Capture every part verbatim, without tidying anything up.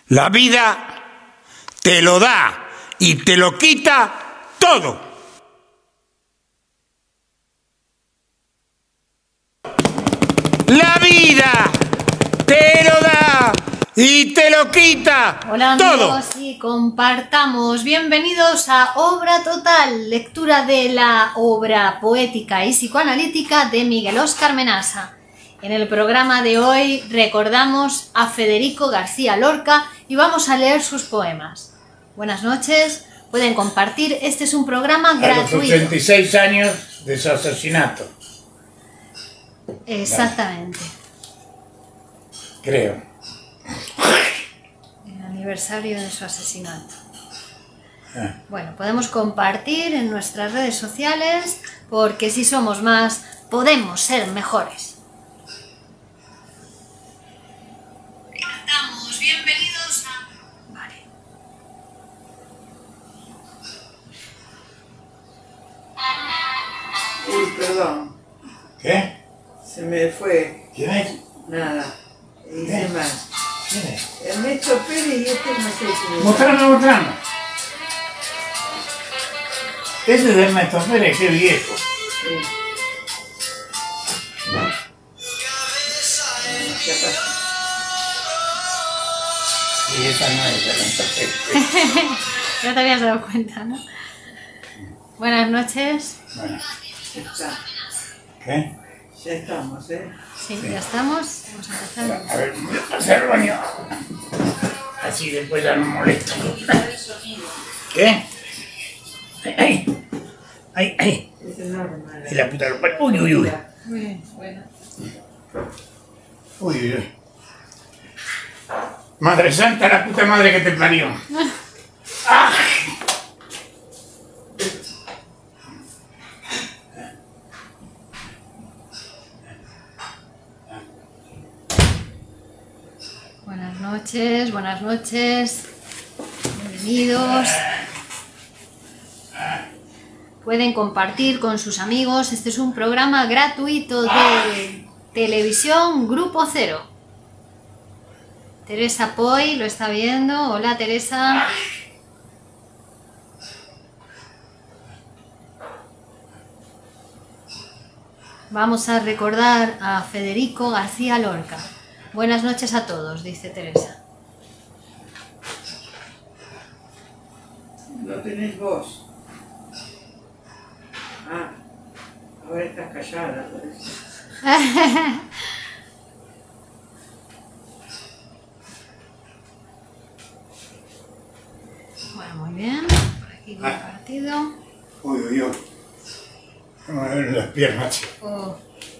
La vida te lo da y te lo quita todo. La vida te lo da y te lo quita Hola todo. amigos, y compartamos. Bienvenidos a Obra Total, lectura de la obra poética y psicoanalítica de Miguel Óscar Menasa. En el programa de hoy recordamos a Federico García Lorca y vamos a leer sus poemas. Buenas noches, pueden compartir, este es un programa gratuito. A los ochenta y seis años de su asesinato. Exactamente. Creo. El aniversario de su asesinato. Ah. Bueno, podemos compartir en nuestras redes sociales porque si somos más, podemos ser mejores. Estamos bienvenidos a... Vale. Uy, perdón, ¿Qué? se me fue. ¿Quién es? Nada, hice ¿Qué? mal. ¿Quién es? Ernesto Pérez y este no sé quién es. Mostrame, mostrame. Ese es de Ernesto Pérez, qué viejo. Sí. Ya pasó. Y esa no es de Ernesto Pérez. Ya te habías dado cuenta, ¿no? Buenas noches. Bueno, Ya está. ¿qué? Ya estamos, ¿eh? Sí, ya estamos. Vamos a empezar. A ver, voy a pasar al baño. Así después ya no molesto. ¿Qué? ¡Ay! ¡Ay, ay! Es enorme. Y la puta lo parió. ¡Uy, uy, uy! Muy bien, bueno. ¡Uy, uy, uy! Madre Santa, la puta madre que te parió. ¡Ah! Buenas noches, buenas noches. Bienvenidos. Pueden compartir con sus amigos. Este es un programa gratuito de televisión Grupo Cero. Teresa Poy lo está viendo. Hola, Teresa. Vamos a recordar a Federico García Lorca. Buenas noches a todos, dice Teresa. No tenés voz. Ah, ahora estás callada. parece. Bueno, muy bien. Por aquí compartido. ¡Uy, uy, uy! Me duelen las piernas. Oh.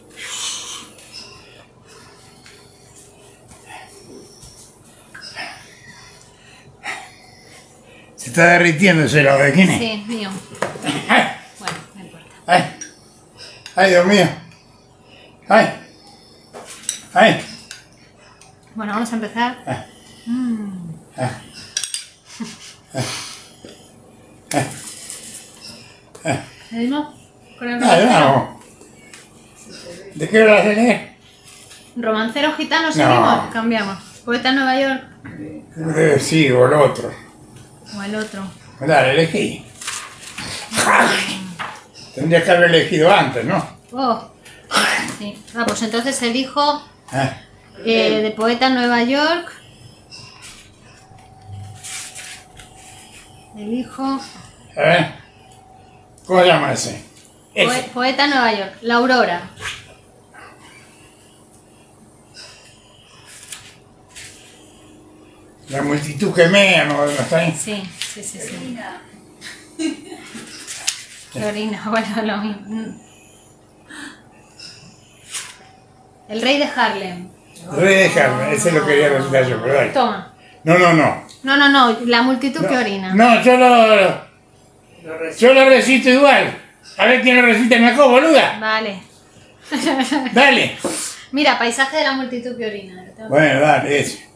Se está derritiendo ese lado de quién es. Sí, mío. Bueno, no importa. ¡Ay! ¡Ay, Dios mío! ¡Ay! ¡Ay! Bueno, vamos a empezar. Ah. Mm. Ah. Ah. Ah. Ah. ¿Seguimos con el Dale, romancero? vamos. ¿De qué hora se lee? ¿Romancero gitano seguimos? No. Cambiamos. ¿Poeta en Nueva York? Eh, sí, o el otro. ¿O el otro? Dale, elegí. Tendrías que haber elegido antes, ¿no? Oh. Sí. Ah, pues entonces elijo Ah. eh, de Poeta en Nueva York. Elijo A ver. ¿Cómo se llama ese? Poe- Ese. Poeta en Nueva York. La Aurora. La multitud que mea, ¿no? ¿No está ahí? Sí, sí, sí, sí. Florina, bueno, lo mismo. El rey de Harlem. Debe dejarme, ese lo quería recitar yo, pero dale. Toma. No, no, no. No, no, no, la multitud No, que orina. No, yo lo, Lo recibo. yo lo recito igual. A ver quién lo recita mejor, boluda. Vale. Dale. Mira, paisaje de la multitud que orina. Bueno, dale, ese.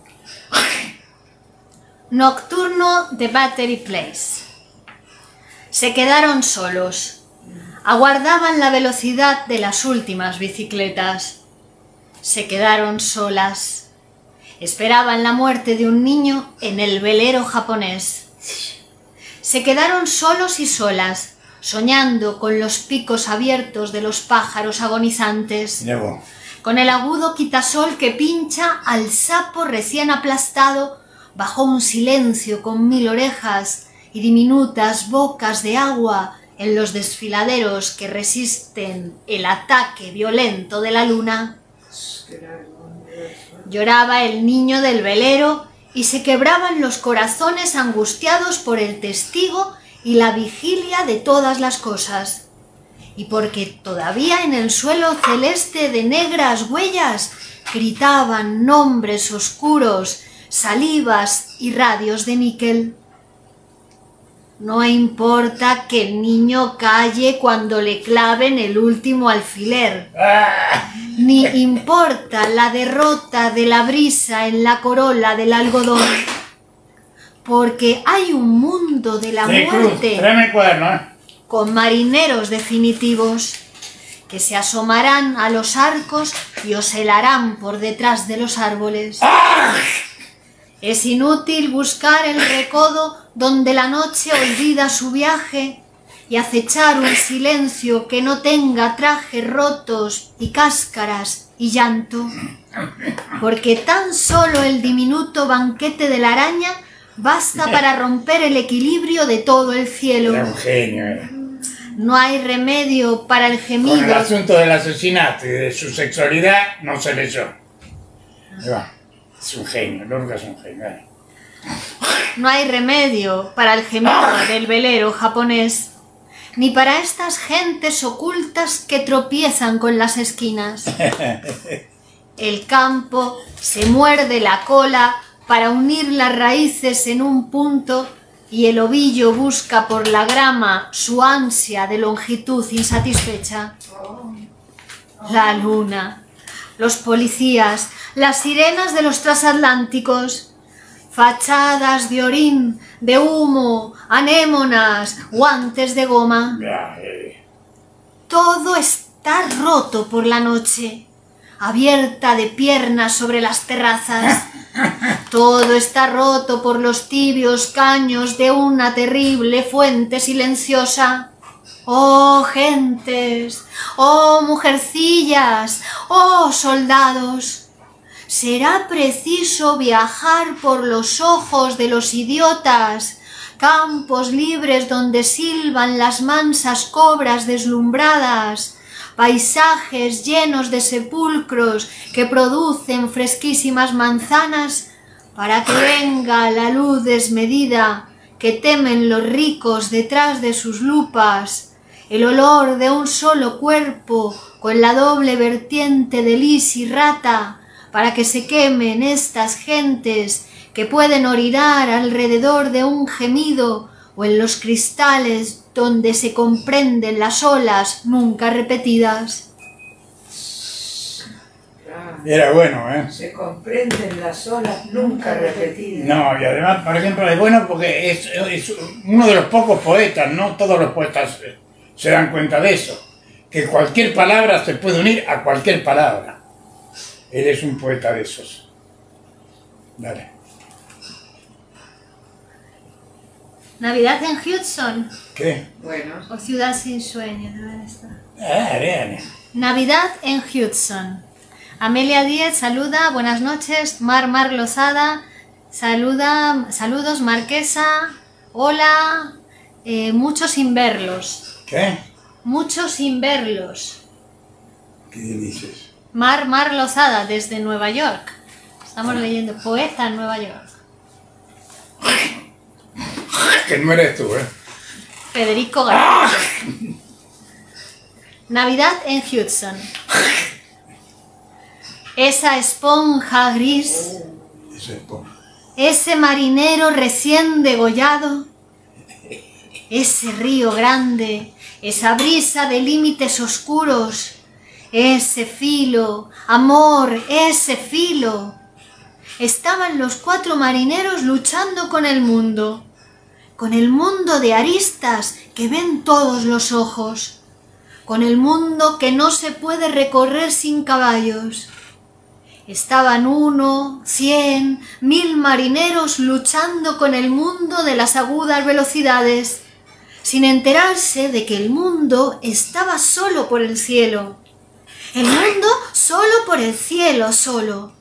Nocturno de Battery Place. Se quedaron solos. Aguardaban la velocidad de las últimas bicicletas. Se quedaron solas. esperaban la muerte de un niño en el velero japonés. Se quedaron solos y solas, soñando con los picos abiertos de los pájaros agonizantes, con el agudo quitasol que pincha al sapo recién aplastado bajo un silencio con mil orejas y diminutas bocas de agua en los desfiladeros que resisten el ataque violento de la luna. Lloraba el niño del velero y se quebraban los corazones angustiados por el testigo y la vigilia de todas las cosas. Y porque todavía en el suelo celeste de negras huellas gritaban nombres oscuros, salivas y radios de níquel. No importa que el niño calle cuando le claven el último alfiler, ni importa la derrota de la brisa en la corola del algodón, porque hay un mundo de la Sí, Cruz, muerte tráeme el cuaderno, ¿eh? con marineros definitivos que se asomarán a los arcos y os helarán por detrás de los árboles. Es inútil buscar el recodo donde la noche olvida su viaje y acechar un silencio que no tenga trajes rotos y cáscaras y llanto, porque tan solo el diminuto banquete de la araña basta para romper el equilibrio de todo el cielo. Era un genio, era. No hay remedio para el Con gemido. el asunto del asesinato y de su sexualidad no se leyó. Ahí va. Es un genio, Lorca es un genio. Dale. No hay remedio para el gemido del velero japonés, ni para estas gentes ocultas que tropiezan con las esquinas. El campo se muerde la cola para unir las raíces en un punto y el ovillo busca por la grama su ansia de longitud insatisfecha. La luna, los policías, las sirenas de los transatlánticos, fachadas de orín, de humo, anémonas, guantes de goma. Todo está roto por la noche, abierta de piernas sobre las terrazas. Todo está roto por los tibios caños de una terrible fuente silenciosa. ¡Oh, gentes! ¡Oh, mujercillas! ¡Oh, soldados! Será preciso viajar por los ojos de los idiotas, campos libres donde silban las mansas cobras deslumbradas, paisajes llenos de sepulcros que producen fresquísimas manzanas, para que venga la luz desmedida que temen los ricos detrás de sus lupas, el olor de un solo cuerpo con la doble vertiente de lis y rata, para que se quemen estas gentes que pueden orinar alrededor de un gemido o en los cristales donde se comprenden las olas nunca repetidas. Era bueno, ¿eh? Se comprenden las olas nunca repetidas. No, y además, por ejemplo, es bueno porque es, es uno de los pocos poetas, no todos los poetas se dan cuenta de eso, que cualquier palabra se puede unir a cualquier palabra. Él es un poeta de esos. Dale. Navidad en Hudson. ¿Qué? Bueno, O Ciudad sin sueño. ¿Dónde está? Dale, dale. Navidad en Hudson. Amelia Díez saluda, buenas noches. Mar Mar Lozada saluda, saludos Marquesa, hola, eh, mucho sin verlos. ¿Qué? Mucho sin verlos. ¿Qué dices? Mar Mar Lozada desde Nueva York. Estamos leyendo poeta en Nueva York. Que no eres tú, ¿eh? Federico García. Navidad en Hudson. Esa esponja gris, Eso es por... ese marinero recién degollado, ese río grande, esa brisa de límites oscuros, ese filo, amor, ese filo. Estaban los cuatro marineros luchando con el mundo, con el mundo de aristas que ven todos los ojos, con el mundo que no se puede recorrer sin caballos. Estaban uno, cien, mil marineros luchando con el mundo de las agudas velocidades, sin enterarse de que el mundo estaba solo por el cielo. El mundo solo por el cielo solo.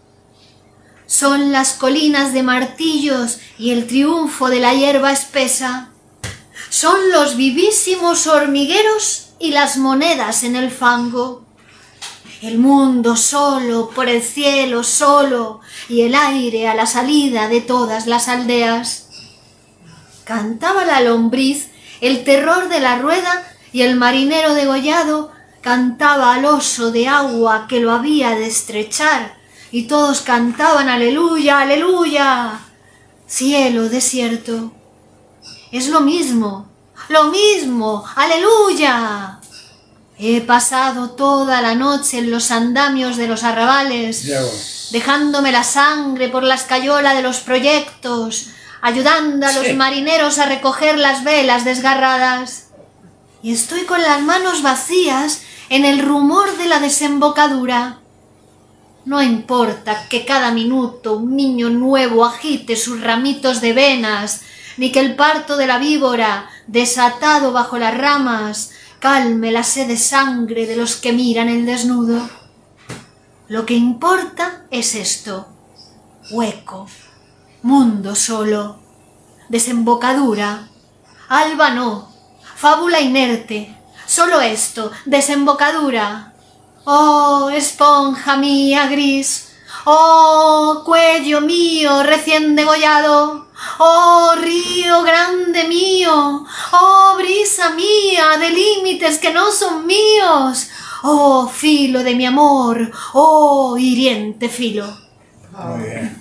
Son las colinas de martillos y el triunfo de la hierba espesa. Son los vivísimos hormigueros y las monedas en el fango. El mundo solo por el cielo solo y el aire a la salida de todas las aldeas. Cantaba la lombriz el terror de la rueda y el marinero degollado cantaba al oso de agua que lo había de estrechar, y todos cantaban aleluya, aleluya. Cielo desierto. Es lo mismo, lo mismo, aleluya. He pasado toda la noche en los andamios de los arrabales, dejándome la sangre por la escayola de los proyectos, ayudando a los sí. marineros a recoger las velas desgarradas. Y estoy con las manos vacías en el rumor de la desembocadura. No importa que cada minuto un niño nuevo agite sus ramitos de venas, ni que el parto de la víbora, desatado bajo las ramas, calme la sed de sangre de los que miran el desnudo. Lo que importa es esto: hueco, mundo solo, desembocadura, alba no, fábula inerte, solo esto, desembocadura. Oh, esponja mía gris, oh, cuello mío recién degollado, oh, río grande mío, oh, brisa mía de límites que no son míos, oh, filo de mi amor, oh, hiriente filo. Muy bien.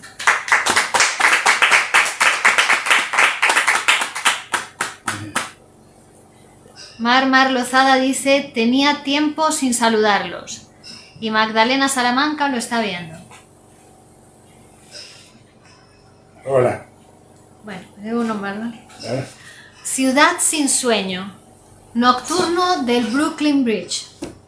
Mar Mar Lozada dice, tenía tiempo sin saludarlos. Y Magdalena Salamanca lo está viendo. Hola. Bueno, de uno más, ¿vale? ¿Vale? Ciudad sin sueño. Nocturno del Brooklyn Bridge.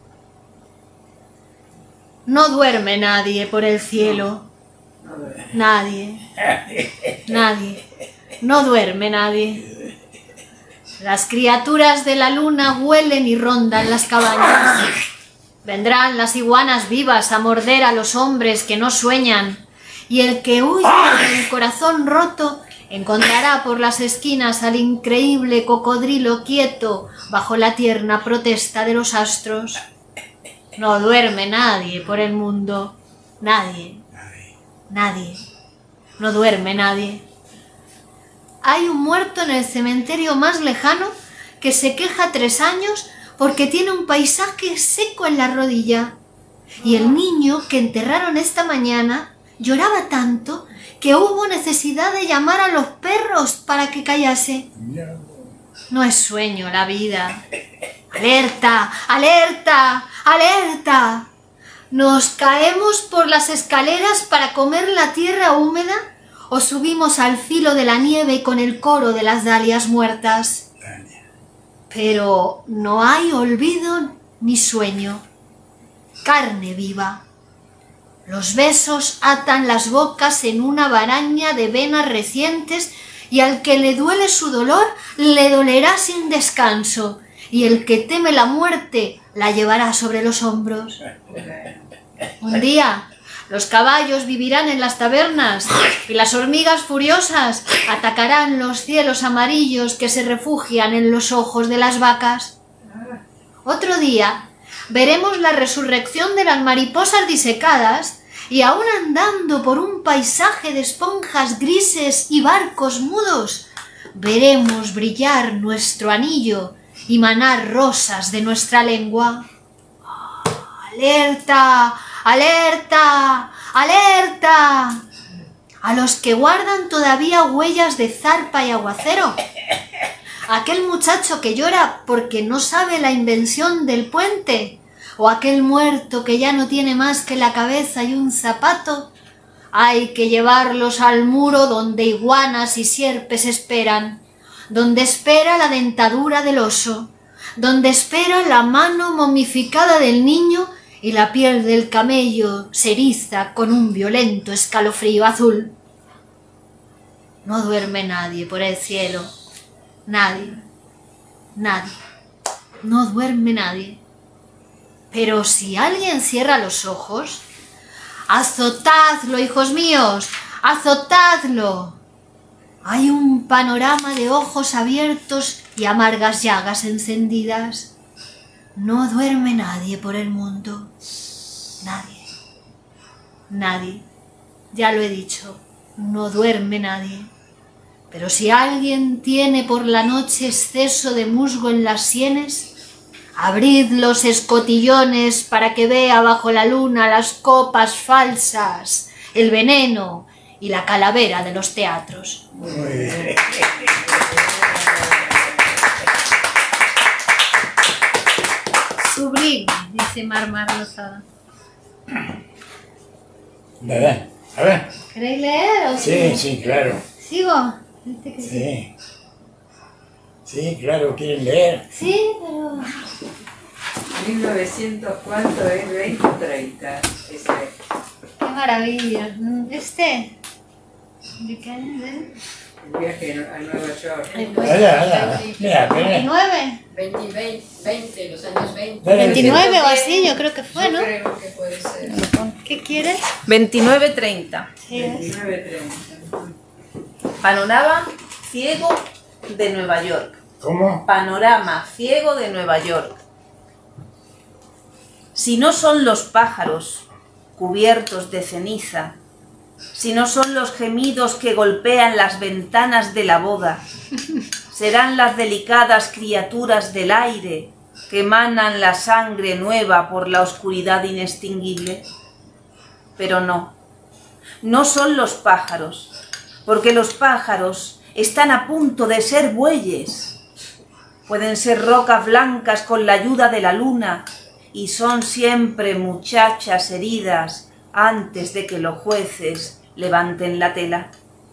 No duerme nadie por el cielo. Nadie. Nadie. No duerme nadie. Las criaturas de la luna huelen y rondan las cabañas. Vendrán las iguanas vivas a morder a los hombres que no sueñan, y el que huye con el corazón roto encontrará por las esquinas al increíble cocodrilo quieto bajo la tierna protesta de los astros. No duerme nadie por el mundo. Nadie. Nadie. No duerme nadie. Hay un muerto en el cementerio más lejano que se queja tres años porque tiene un paisaje seco en la rodilla. Y el niño que enterraron esta mañana lloraba tanto que hubo necesidad de llamar a los perros para que callase. No es sueño la vida. ¡Alerta! ¡Alerta! ¡Alerta! ¿Nos caemos por las escaleras para comer la tierra húmeda? ¿O subimos al filo de la nieve con el coro de las dalias muertas? Pero no hay olvido ni sueño. Carne viva. Los besos atan las bocas en una baraña de venas recientes, y al que le duele su dolor, le dolerá sin descanso, y el que teme la muerte, la llevará sobre los hombros. Un día los caballos vivirán en las tabernas y las hormigas furiosas atacarán los cielos amarillos que se refugian en los ojos de las vacas. Otro día veremos la resurrección de las mariposas disecadas y aún andando por un paisaje de esponjas grises y barcos mudos, veremos brillar nuestro anillo y manar rosas de nuestra lengua. ¡Alerta! ¡Alerta! ¡Alerta! A los que guardan todavía huellas de zarpa y aguacero. Aquel muchacho que llora porque no sabe la invención del puente. O aquel muerto que ya no tiene más que la cabeza y un zapato. Hay que llevarlos al muro donde iguanas y sierpes esperan. Donde espera la dentadura del oso. Donde espera la mano momificada del niño y la piel del camello se eriza con un violento escalofrío azul. No duerme nadie por el cielo, nadie, nadie, no duerme nadie. Pero si alguien cierra los ojos, azotadlo, hijos míos, azotadlo. Hay un panorama de ojos abiertos y amargas llagas encendidas. No duerme nadie por el mundo, nadie, nadie, ya lo he dicho, no duerme nadie. Pero si alguien tiene por la noche exceso de musgo en las sienes, abrid los escotillones para que vea bajo la luna las copas falsas, el veneno y la calavera de los teatros. Muy bien. Sublime, dice Marmar Lozada. ¿Verdad? A ver. ¿Queréis leer o Sí, sigo? sí, claro. ¿Sigo? Dice que sí. Sí. Sí, claro, ¿quieren leer? Sí, pero... mil novecientos, ¿cuánto es? veinte o treinta. Ese. ¡Qué maravilla! ¿Este? ¿De qué año es? El viaje a Nueva York. Allá, allá. Mira, mira. ¿veintinueve? veinte, veinte, veinte, los años veinte. Dale, ¿veintinueve o así? Yo creo que fue, Yo ¿no? creo que puede ser. ¿Qué quieres? veintinueve treinta. Sí, es. veintinueve treinta. Panorama ciego de Nueva York. ¿Cómo? Panorama ciego de Nueva York. Si no son los pájaros cubiertos de ceniza, si no son los gemidos que golpean las ventanas de la boda, serán las delicadas criaturas del aire que emanan la sangre nueva por la oscuridad inextinguible. Pero no, no son los pájaros, porque los pájaros están a punto de ser bueyes. Pueden ser rocas blancas con la ayuda de la luna, y son siempre muchachas heridas antes de que los jueces levanten la tela.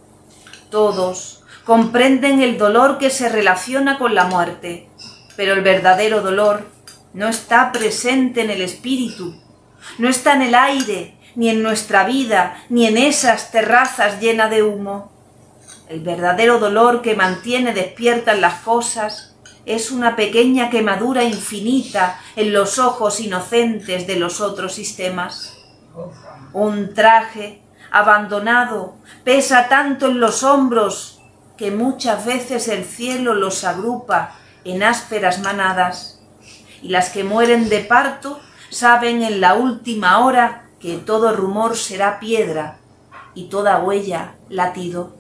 Todos comprenden el dolor que se relaciona con la muerte, pero el verdadero dolor no está presente en el espíritu, no está en el aire, ni en nuestra vida, ni en esas terrazas llenas de humo. El verdadero dolor que mantiene despiertas las cosas es una pequeña quemadura infinita en los ojos inocentes de los otros sistemas. Un traje abandonado pesa tanto en los hombros que muchas veces el cielo los agrupa en ásperas manadas, y las que mueren de parto saben en la última hora que todo rumor será piedra y toda huella latido.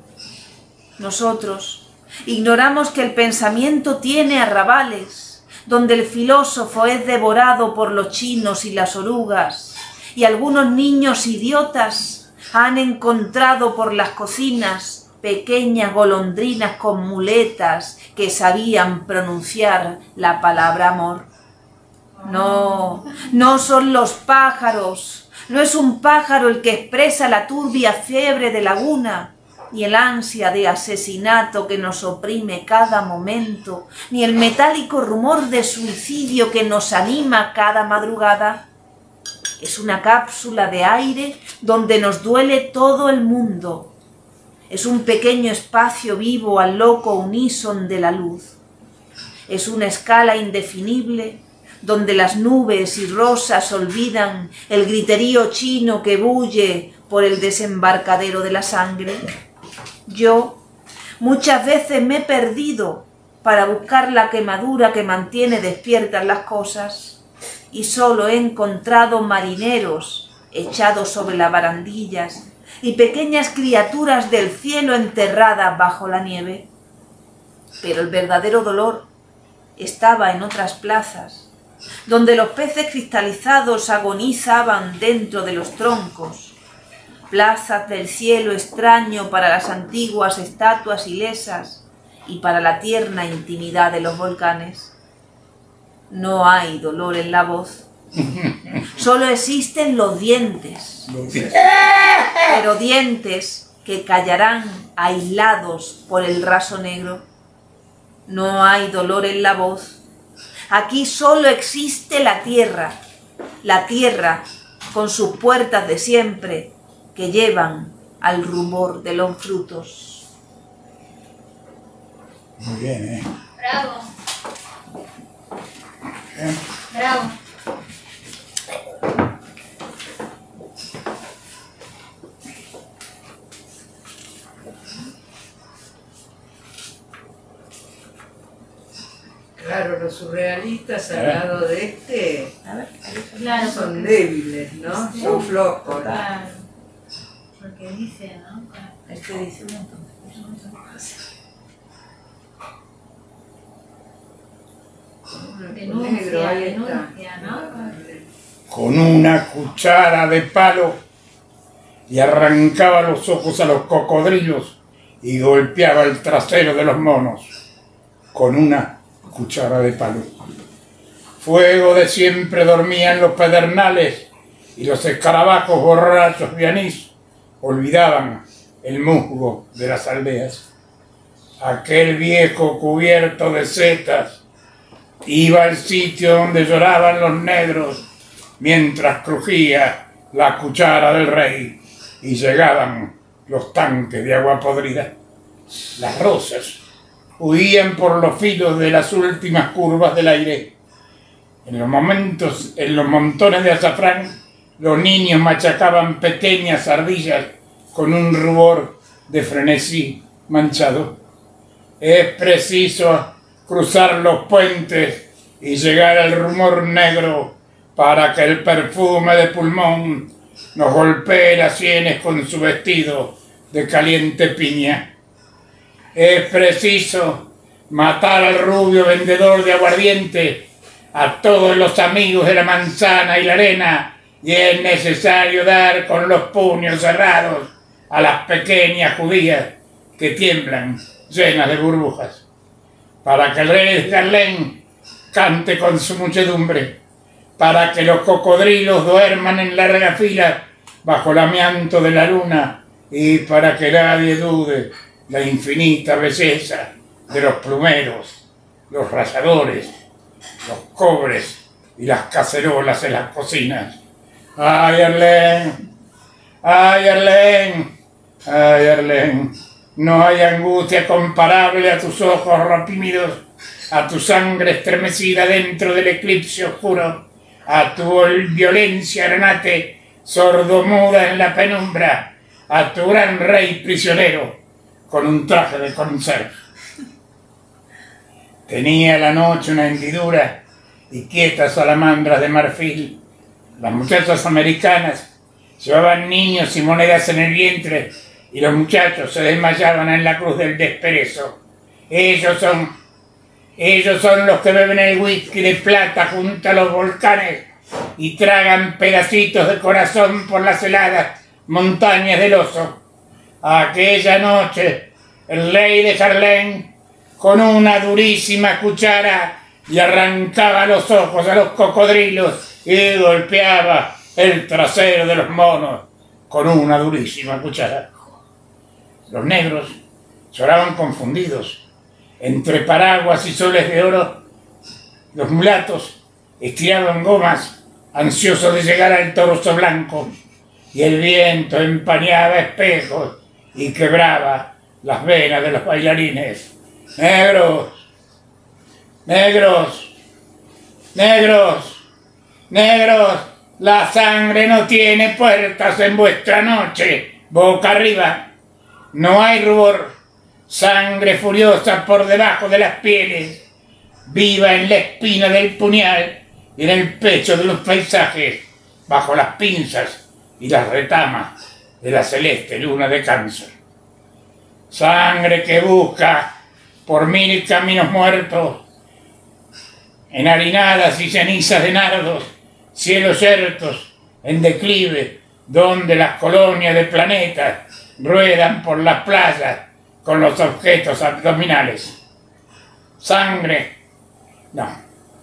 Nosotros ignoramos que el pensamiento tiene arrabales, donde el filósofo es devorado por los chinos y las orugas, y algunos niños idiotas han encontrado por las cocinas pequeñas golondrinas con muletas que sabían pronunciar la palabra amor. No, no son los pájaros, no es un pájaro el que expresa la turbia fiebre de laguna, ni el ansia de asesinato que nos oprime cada momento, ni el metálico rumor de suicidio que nos anima cada madrugada. Es una cápsula de aire donde nos duele todo el mundo. Es un pequeño espacio vivo al loco uníson de la luz. Es una escala indefinible donde las nubes y rosas olvidan el griterío chino que bulle por el desembarcadero de la sangre. Yo muchas veces me he perdido para buscar la quemadura que mantiene despiertas las cosas, y solo he encontrado marineros echados sobre las barandillas y pequeñas criaturas del cielo enterradas bajo la nieve. Pero el verdadero dolor estaba en otras plazas, donde los peces cristalizados agonizaban dentro de los troncos, plazas del cielo extraño para las antiguas estatuas ilesas y para la tierna intimidad de los volcanes. No hay dolor en la voz, solo existen los dientes, pero dientes que callarán aislados por el raso negro. No hay dolor en la voz, aquí solo existe la tierra, la tierra con sus puertas de siempre que llevan al rumor de los frutos. Muy bien, ¿eh? Bravo. ¿Eh? Bravo. Claro, los surrealistas al ¿Eh? lado de este Claro, son porque- débiles, ¿no? Sí. Son flojos. Claro. Porque dice, ¿no? Este dice un montón. Negro, Denuncia, ahí está. denuncia, ¿no? Con una cuchara de palo y arrancaba los ojos a los cocodrilos y golpeaba el trasero de los monos con una cuchara de palo. Fuego de siempre dormía en los pedernales y los escarabajos borrachos de anís olvidaban el musgo de las aldeas. Aquel viejo cubierto de setas iba al sitio donde lloraban los negros mientras crujía la cuchara del rey y llegaban los tanques de agua podrida. Las rosas huían por los filos de las últimas curvas del aire. En los momentos, en los montones de azafrán, los niños machacaban pequeñas ardillas con un rubor de frenesí manchado. Es preciso cruzar los puentes y llegar al rumor negro para que el perfume de pulmón nos golpee las sienes con su vestido de caliente piña. Es preciso matar al rubio vendedor de aguardiente, a todos los amigos de la manzana y la arena, y es necesario dar con los puños cerrados a las pequeñas judías que tiemblan llenas de burbujas, para que el rey de Garlén cante con su muchedumbre, para que los cocodrilos duerman en larga fila bajo el amianto de la luna y para que nadie dude la infinita belleza de los plumeros, los ralladores, los cobres y las cacerolas en las cocinas. ¡Ay, Arlén! ¡Ay, Arlén! ¡Ay, Arlén! No hay angustia comparable a tus ojos reprimidos, a tu sangre estremecida dentro del eclipse oscuro, a tu violencia granate sordomuda en la penumbra, a tu gran rey prisionero con un traje de conserje. Tenía la noche una hendidura y quietas salamandras de marfil. Las muchachas americanas llevaban niños y monedas en el vientre y los muchachos se desmayaban en la cruz del desperezo. Ellos son, ellos son los que beben el whisky de plata junto a los volcanes y tragan pedacitos de corazón por las heladas montañas del oso. Aquella noche, el rey de Harlem, con una durísima cuchara, y arrancaba los ojos a los cocodrilos y golpeaba el trasero de los monos con una durísima cuchara. Los negros lloraban confundidos. Entre paraguas y soles de oro, los mulatos estiraban gomas, ansiosos de llegar al torso blanco, y el viento empañaba espejos y quebraba las venas de los bailarines. ¡Negros! ¡Negros! ¡Negros! ¡Negros! La sangre no tiene puertas en vuestra noche. Boca arriba. No hay rubor. Sangre furiosa por debajo de las pieles. Viva en la espina del puñal y en el pecho de los paisajes, bajo las pinzas y las retamas de la celeste luna de Cáncer. Sangre que busca por mil caminos muertos, en harinadas y cenizas de nardos, cielos yertos en declive, donde las colonias de planetas ruedan por las playas con los objetos abdominales. Sangre, no,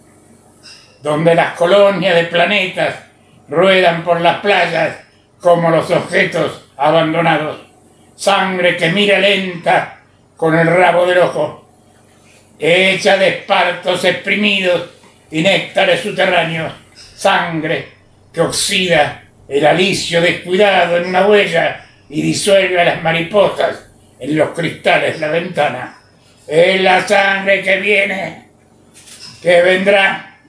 donde las colonias de planetas ruedan por las playas como los objetos abandonados. Sangre que mira lenta con el rabo del ojo, hecha de espartos exprimidos y néctares subterráneos. Sangre que oxida el alicio descuidado en una huella y disuelve a las mariposas en los cristales de la ventana. Es la sangre que viene, que vendrá.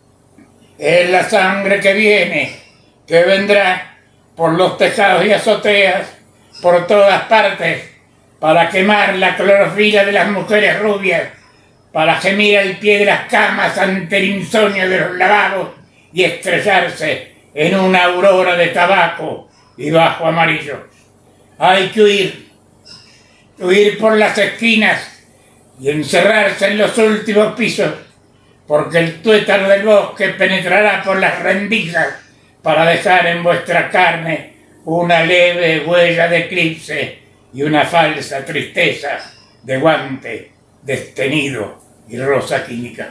Es la sangre que viene, que vendrá por los tejados y azoteas, por todas partes, para quemar la clorofila de las mujeres rubias, para gemir al pie de las camas ante el insomnio de los lavabos y estrellarse en una aurora de tabaco y bajo amarillo. Hay que huir, huir por las esquinas y encerrarse en los últimos pisos, porque el tuétano del bosque penetrará por las rendijas para dejar en vuestra carne una leve huella de eclipse y una falsa tristeza de guante destenido y rosa química.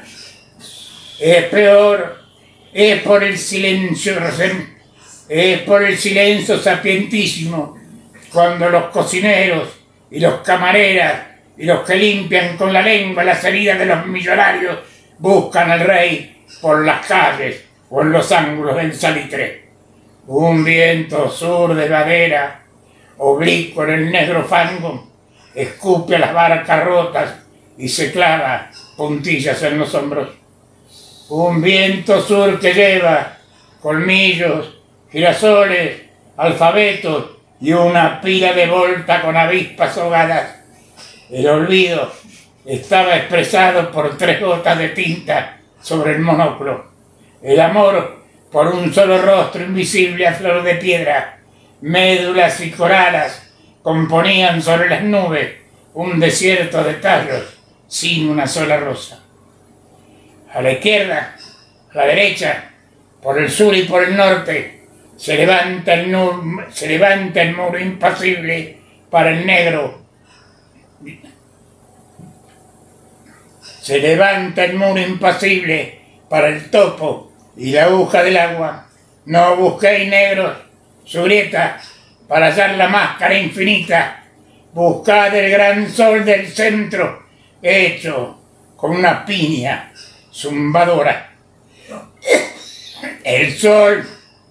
Es peor, es por el silencio, es por el silencio sapientísimo, cuando los cocineros y los camareras y los que limpian con la lengua las heridas de los millonarios buscan al rey por las calles o en los ángulos del salitre. Un viento sur de madera, oblicuo en el negro fango, escupe a las barcas rotas y se clava puntillas en los hombros. Un viento sur que lleva colmillos, girasoles, alfabetos y una pila de volta con avispas ahogadas. El olvido estaba expresado por tres gotas de tinta sobre el monoclo. El amor por un solo rostro invisible a flor de piedra. Médulas y coralas componían sobre las nubes un desierto de tallos sin una sola rosa. A la izquierda, a la derecha, por el sur y por el norte, se levanta el, nu- se levanta el muro impasible para el negro. Se levanta el muro impasible para el topo y la aguja del agua. No busquéis, negros, su grieta para hallar la máscara infinita. Buscad el gran sol del centro, hecho con una piña zumbadora. El sol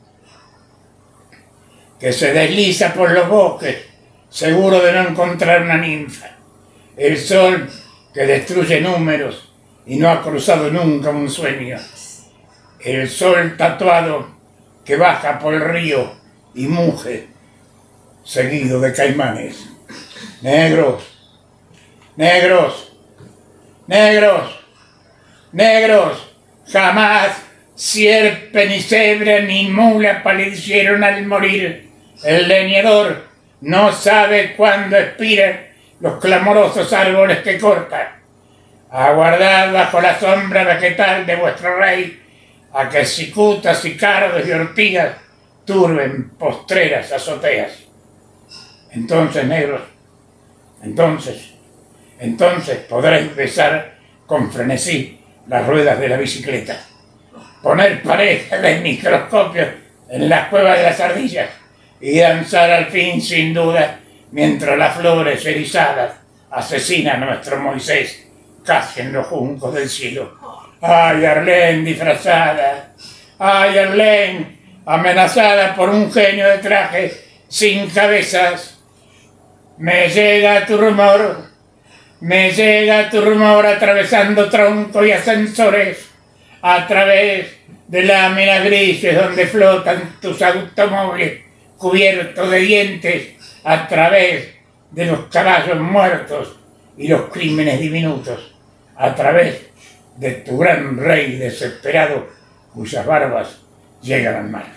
que se desliza por los bosques, seguro de no encontrar una ninfa. El sol que destruye números y no ha cruzado nunca un sueño. El sol tatuado que baja por el río y muge, seguido de caimanes. Negros, negros, negros, negros, jamás sierpe ni cebra ni mula palidecieron al morir. El leñador no sabe cuándo expiran los clamorosos árboles que cortan. Aguardad bajo la sombra vegetal de vuestro rey a que cicutas y cardos y ortigas turben postreras azoteas. Entonces, negros, entonces, entonces podréis besar con frenesí las ruedas de la bicicleta, poner parejas de microscopios en las cuevas de las ardillas y danzar al fin sin duda mientras las flores erizadas asesinan a nuestro Moisés casi en los juncos del cielo. ¡Ay, Arlén disfrazada! ¡Ay, Arlén amenazada por un genio de traje sin cabezas! Me llega tu rumor, me llega tu rumor atravesando troncos y ascensores, a través de láminas grises donde flotan tus automóviles cubiertos de dientes, a través de los caballos muertos y los crímenes diminutos, a través de tu gran rey desesperado cuyas barbas llegan al mar.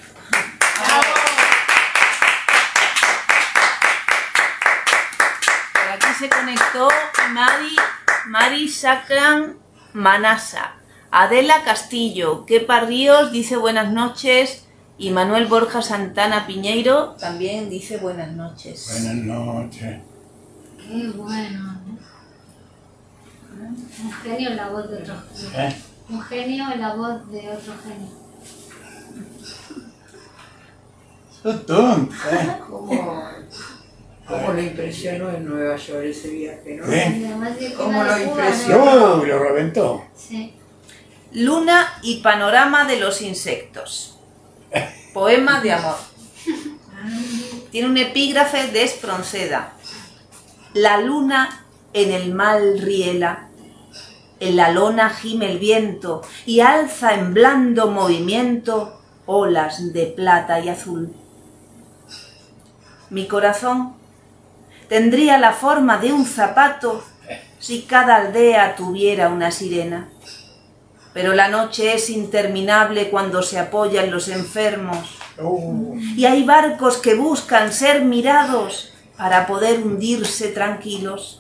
Por aquí se conectó Mari, Mari Sacran Manasa, Adela Castillo, Kepa Ríos dice buenas noches y Manuel Borja Santana Piñeiro también dice buenas noches. Buenas noches. Qué bueno, ¿no? Un genio en la voz de otro genio. ¿Eh? Un genio en la voz de otro genio. Sos tonto, ¿eh? ¿Cómo, cómo lo impresionó en Nueva York ese viaje, no? ¿Eh? Y además de que ¿Cómo era lo de Cuba, impresionó? ¡Uy, lo reventó! ¿no? Sí. Luna y panorama de los insectos. Poema de amor. Tiene un epígrafe de Espronceda. La luna en el mal riela, en la lona gime el viento y alza en blando movimiento olas de plata y azul. Mi corazón tendría la forma de un zapato si cada aldea tuviera una sirena. Pero la noche es interminable cuando se apoyan los enfermos Uh, y hay barcos que buscan ser mirados para poder hundirse tranquilos.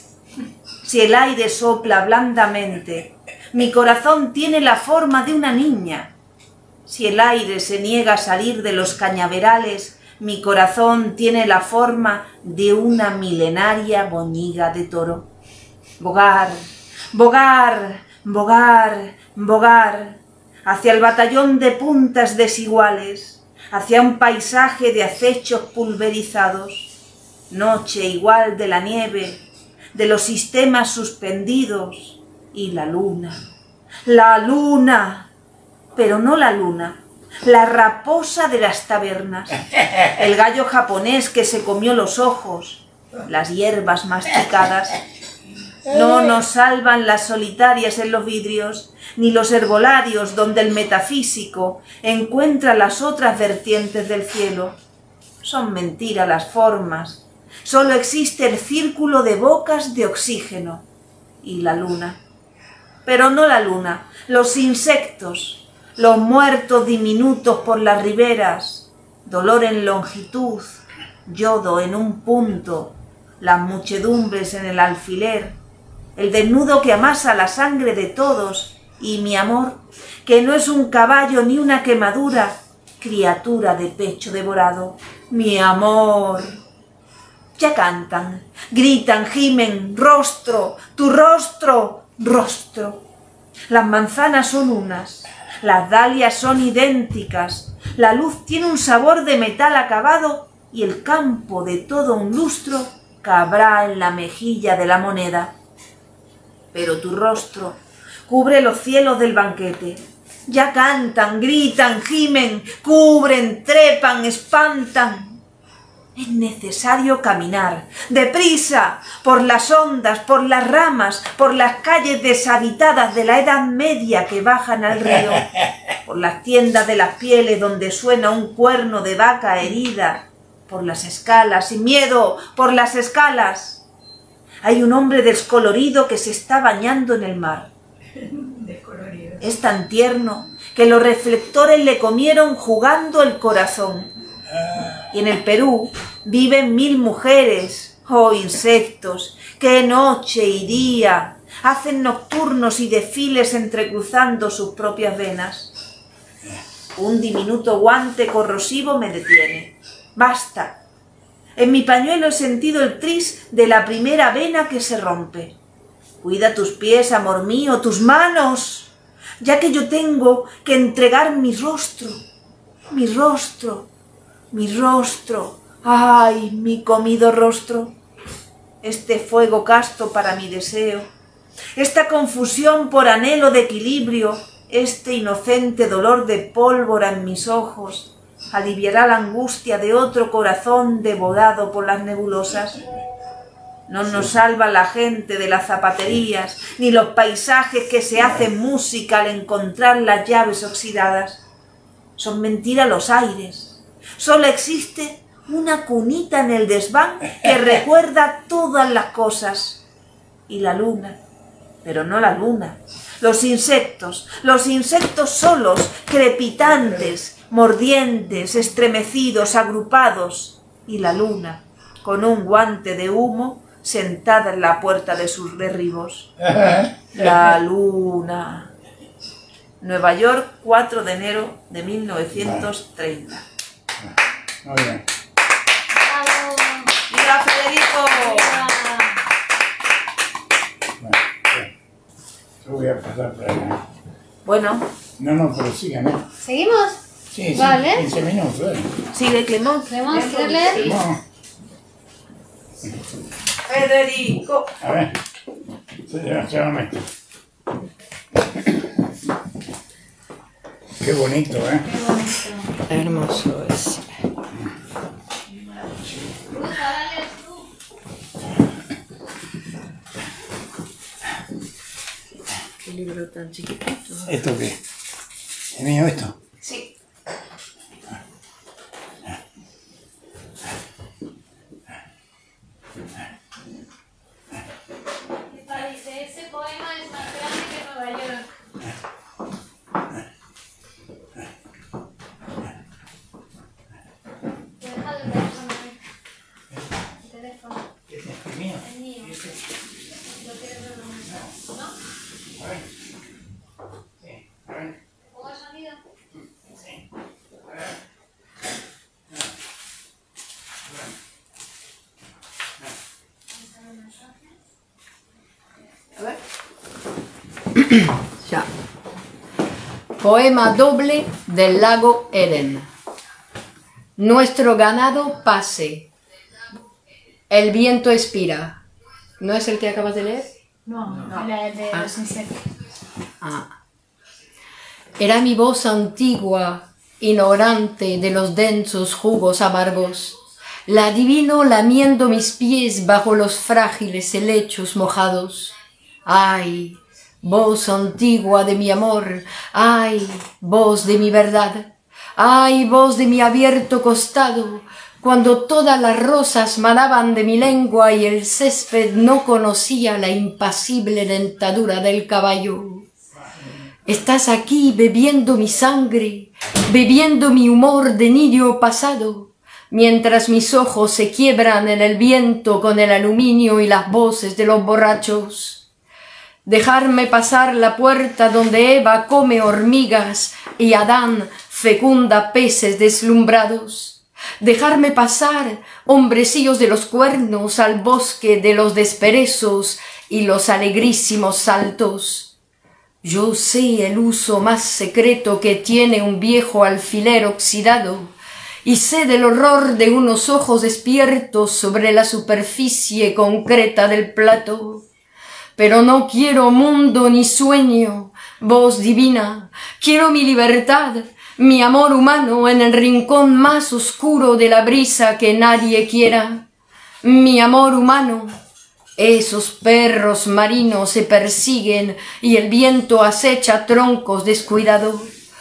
Si el aire sopla blandamente, mi corazón tiene la forma de una niña. Si el aire se niega a salir de los cañaverales, mi corazón tiene la forma de una milenaria boñiga de toro. Bogar, bogar, bogar, bogar, hacia el batallón de puntas desiguales, hacia un paisaje de acechos pulverizados, noche igual de la nieve, de los sistemas suspendidos, y la luna, la luna, pero no la luna, la raposa de las tabernas, el gallo japonés que se comió los ojos, las hierbas masticadas. No nos salvan las solitarias en los vidrios, ni los herbolarios donde el metafísico encuentra las otras vertientes del cielo. Son mentira las formas. Solo existe el círculo de bocas de oxígeno y la luna. Pero no la luna, los insectos, los muertos diminutos por las riberas, dolor en longitud, yodo en un punto, las muchedumbres en el alfiler, el desnudo que amasa la sangre de todos, y mi amor, que no es un caballo ni una quemadura, criatura de pecho devorado. Mi amor. Ya cantan, gritan, gimen, rostro, tu rostro, rostro. Las manzanas son unas, las dalias son idénticas, la luz tiene un sabor de metal acabado y el campo de todo un lustro cabrá en la mejilla de la moneda. Pero tu rostro cubre los cielos del banquete. Ya cantan, gritan, gimen, cubren, trepan, espantan. Es necesario caminar, deprisa, por las ondas, por las ramas, por las calles deshabitadas de la Edad Media que bajan al río, por las tiendas de las pieles donde suena un cuerno de vaca herida, por las escalas, sin miedo, por las escalas. Hay un hombre descolorido que se está bañando en el mar. Descolorido. Es tan tierno que los reflectores le comieron jugando el corazón. Y en el Perú viven mil mujeres, oh insectos, que noche y día hacen nocturnos y desfiles entrecruzando sus propias venas. Un diminuto guante corrosivo me detiene. Basta. En mi pañuelo he sentido el tris de la primera vena que se rompe. Cuida tus pies, amor mío, tus manos, ya que yo tengo que entregar mi rostro, mi rostro, mi rostro, ay, mi comido rostro, este fuego casto para mi deseo, esta confusión por anhelo de equilibrio, este inocente dolor de pólvora en mis ojos, aliviará la angustia de otro corazón devorado por las nebulosas. No nos salva la gente de las zapaterías, ni los paisajes que se hacen música al encontrar las llaves oxidadas. Son mentira los aires. Solo existe una cunita en el desván que recuerda todas las cosas. Y la luna, pero no la luna. Los insectos, los insectos solos, crepitantes, mordientes, estremecidos, agrupados, y la luna, con un guante de humo, sentada en la puerta de sus derribos. La luna. Nueva York, cuatro de enero de mil novecientos treinta. Muy bien. ¡Bravo! ¡Viva Federico! ¡Viva! Bueno, bien. Yo voy a pasar por ahí. Bueno, No, no, pero sigan, ¿eh? ¿Seguimos? Sí, sí, Vale. quince minutos, ¿eh? sigue Clemón. ¿Queremos ¿Quieres leer? No, Federico. a ver. Desgraciadamente. Que Qué bonito, ¿eh? Qué bonito. Hermoso es. Ruth, ahora lees tú. Qué libro tan chiquitito. ¿Esto qué? ¿Es mío esto? Sí. ¿Qué parece? Ese poema es más grande que Nueva York. Te he dejado el teléfono, ¿eh? El teléfono. ¿Este es mío? El mío. ¿Lo quieres ver dónde está? ¿No? A ver. Sí, a ver. ¿Pongo el sonido? Sí. A ver. A ver. Ya. Poema doble del lago Eden. Nuestro ganado pase. El viento expira. ¿No es el que acabas de leer? No, no. La de Ah. los insectos. Ah. Era mi voz antigua, ignorante de los densos jugos amargos. La adivino lamiendo mis pies bajo los frágiles helechos mojados. Ay, voz antigua de mi amor, ay, voz de mi verdad, ay, voz de mi abierto costado, cuando todas las rosas manaban de mi lengua y el césped no conocía la impasible dentadura del caballo. Estás aquí bebiendo mi sangre, bebiendo mi humor de niño pasado, mientras mis ojos se quiebran en el viento con el aluminio y las voces de los borrachos. Dejarme pasar la puerta donde Eva come hormigas y Adán fecunda peces deslumbrados. Dejarme pasar, hombrecillos de los cuernos, al bosque de los desperezos y los alegrísimos saltos. Yo sé el uso más secreto que tiene un viejo alfiler oxidado, y sé del horror de unos ojos despiertos sobre la superficie concreta del plato. Pero no quiero mundo ni sueño, voz divina, quiero mi libertad, mi amor humano en el rincón más oscuro de la brisa que nadie quiera. Mi amor humano, esos perros marinos se persiguen y el viento acecha troncos descuidados.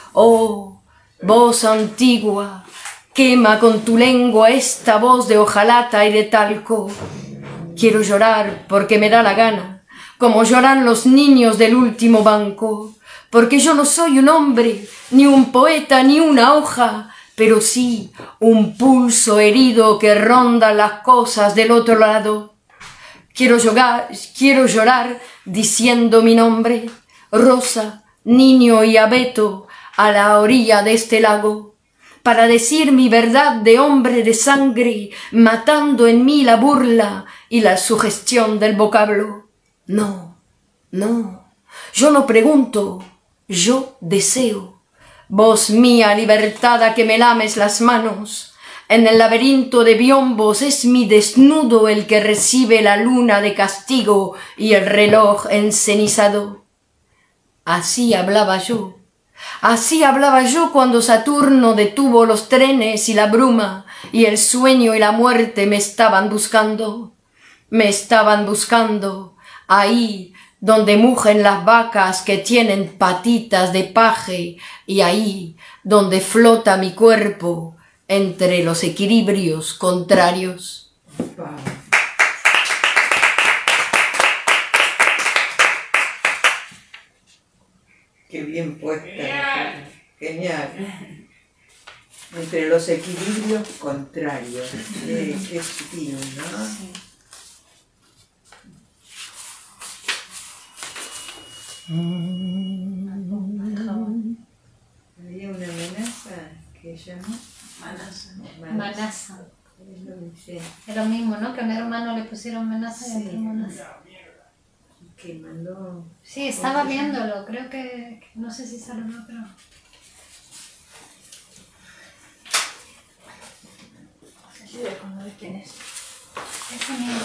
Oh, voz antigua, quema con tu lengua esta voz de hojalata y de talco. Quiero llorar porque me da la gana, como lloran los niños del último banco, porque yo no soy un hombre, ni un poeta, ni una hoja, pero sí un pulso herido que ronda las cosas del otro lado. Quiero llorar, quiero llorar diciendo mi nombre, Rosa, niño y abeto, a la orilla de este lago, para decir mi verdad de hombre de sangre, matando en mí la burla y la sugestión del vocablo. No, no, yo no pregunto, yo deseo. Voz mía libertada que me lames las manos, en el laberinto de biombos es mi desnudo el que recibe la luna de castigo y el reloj encenizado. Así hablaba yo, así hablaba yo cuando Saturno detuvo los trenes y la bruma, y el sueño y la muerte me estaban buscando, me estaban buscando. Ahí donde mugen las vacas que tienen patitas de paje, y ahí donde flota mi cuerpo entre los equilibrios contrarios. Wow. Qué bien puesta. Genial. Entre los equilibrios contrarios. Qué, qué sutil, ¿no? Había una amenaza que llamó Manasa. Manasa. Es lo que sé, Es lo mismo, ¿no? Que a un hermano le pusieron Manasa y a otro Sí. Manasa. que mandó. Sí, estaba viéndolo. Creo que, que no sé si saludó, pero... ¿Cuándo ves quién es? Ese mismo.